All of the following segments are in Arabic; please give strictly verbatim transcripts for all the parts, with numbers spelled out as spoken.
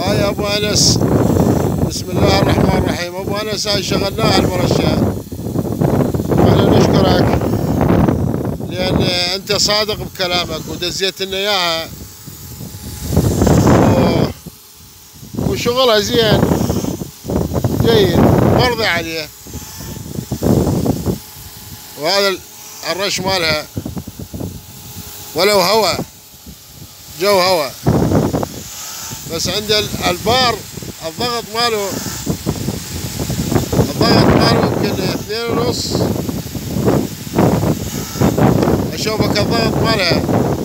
هاي ابو انس. بسم الله الرحمن الرحيم. ابو انس هاي شغلناها المرشة، واحنا نشكرك لان انت صادق بكلامك ودزيت لنا اياها و... وشغلها زين جيد مرضي عليه. وهذا الرش مالها ولو هوا جو هوا، بس عند البار الضغط ماله الضغط ماله يمكن اثنين ونص. اشوفك الضغط مالها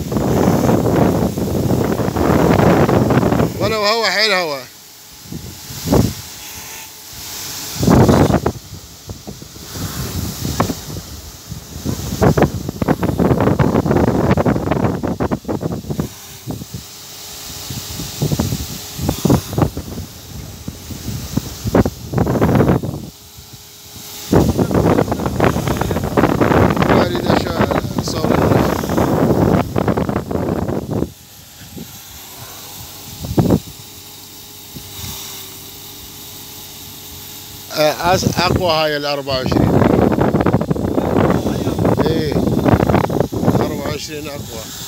ولو هوا حيل هوا. اقوى هاي ال أربعة وعشرين. ايه أربعة وعشرين اقوى.